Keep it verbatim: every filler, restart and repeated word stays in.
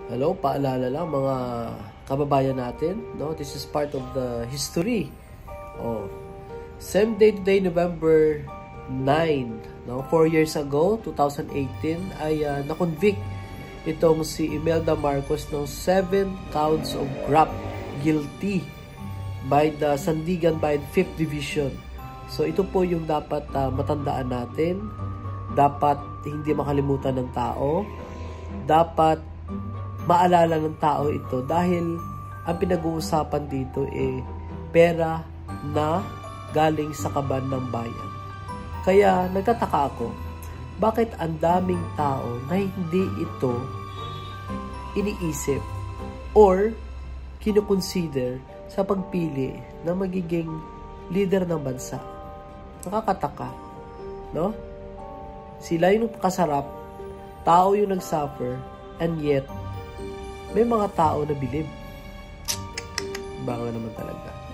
Hello, paalala lang mga kababayan natin, no? This is part of the history. Oh. Same day today, November ninth, no? Four years ago, twenty eighteen, ay uh, na-convict itong si Imelda Marcos ng seven counts of graft guilty by the Sandigan Bayan fifth Division. So ito po yung dapat uh, matandaan natin. Dapat hindi makalimutan ng tao. Dapat maalala ng tao ito dahil ang pinag-uusapan dito eh pera na galing sa kaban ng bayan. Kaya nagtataka ako, bakit ang daming tao na hindi ito iniisip or kinukonsider sa pagpili na magiging leader ng bansa? Nakakataka, no? Sila yung kasarap, tao yung nagsuffer, and yet may mga tao na bilib. Baka naman talaga.